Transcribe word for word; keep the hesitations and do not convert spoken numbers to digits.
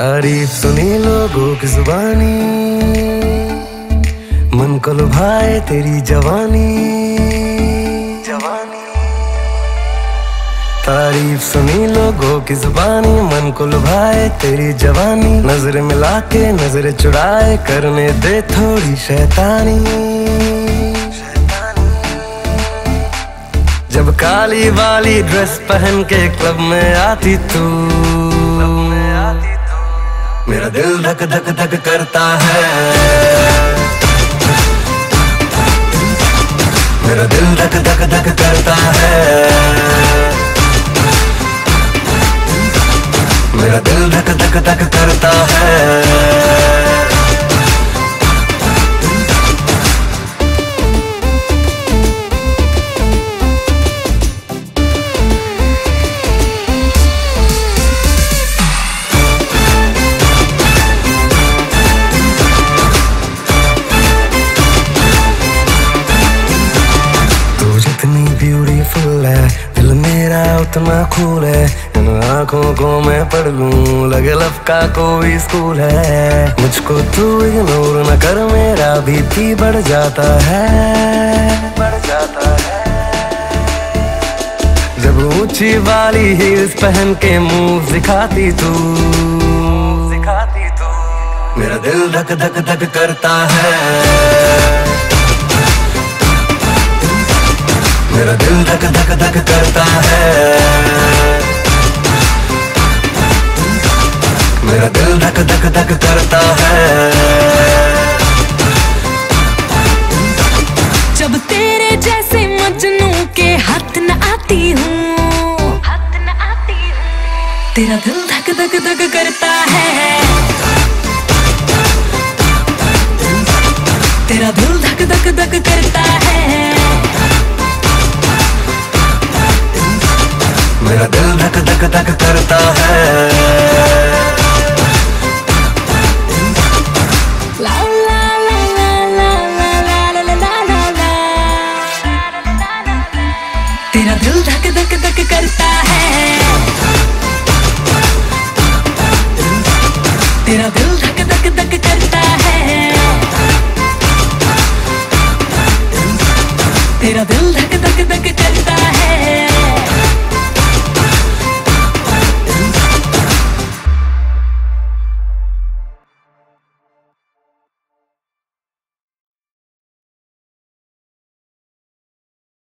तारीफ सुनी लोगों की जुबानी, मन को लुभाए तेरी जवानी जवानी। तारीफ सुनी लोगों की जुबानी, मन को लुभाए तेरी जवानी। नजर मिला के नजर चुराए, करने दे थोड़ी शैतानी। जब काली वाली ड्रेस पहन के क्लब में आती तू, मेरा दिल धक धक धक करता है, मेरा दिल धक धक धक करता है, मेरा दिल धक धक धक करता है। ब्यूटीफुल है दिल मेरा उतना कूल है, इन आँखों को मैं पढ़ लूं लगे लव का कोई स्कूल है। मुझको तू इग्नोर न कर, मेरा बीपी बढ़ जाता है बढ़ जाता है। जब ऊंची वाली हील्स पहन के मूव सिखाती तू सिखाती तू, मेरा दिल धक धक धक करता है, मेरा दिल धक धक धक करता है, मेरा दिल धक धक धक करता है। जब तेरे जैसे मजनू के हाथ न आती हूँ हाथ न आती हूँ, तेरा दिल धक धक धक करता है, तेरा दिल धक धक धक करता है, मेरा दिल धक धक धक करता है।